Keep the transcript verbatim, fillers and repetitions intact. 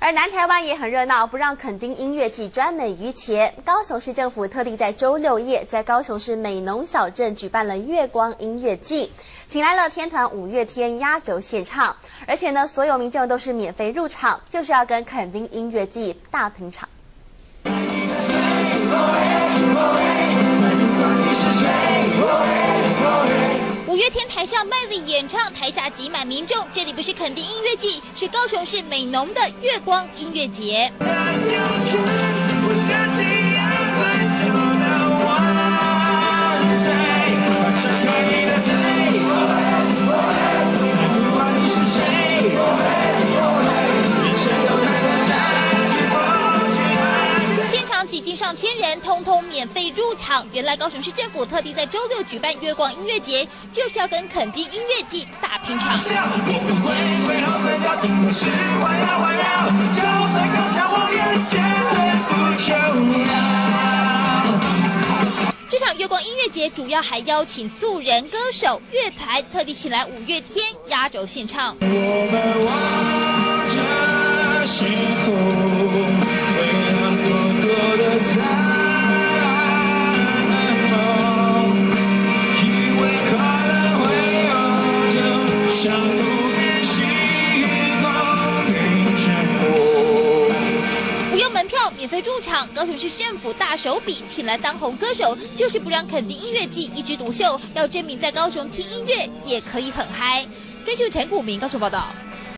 而南台湾也很热闹，不让垦丁音乐季专美于前。高雄市政府特地在周六夜，在高雄市美浓小镇举办了月光音乐季，请来了天团五月天压轴献唱，而且呢，所有民众都是免费入场，就是要跟垦丁音乐季大拼场。 五月天台上卖力演唱，台下挤满民众。这里不是垦丁音乐季，是高雄市美浓的月光音乐节。挤进上千人，通通免费入场。原来高雄市政府特地在周六举办月光音乐节，就是要跟垦丁音乐季大拼场。这场月光音乐节主要还邀请素人歌手、乐团，特地请来五月天压轴献唱。我们望着星空。 不用门票，免费入场。高雄市政府大手笔请来当红歌手，就是不让垦丁音乐季一枝独秀，要证明在高雄听音乐也可以很嗨。追秀陈谷明高雄报道。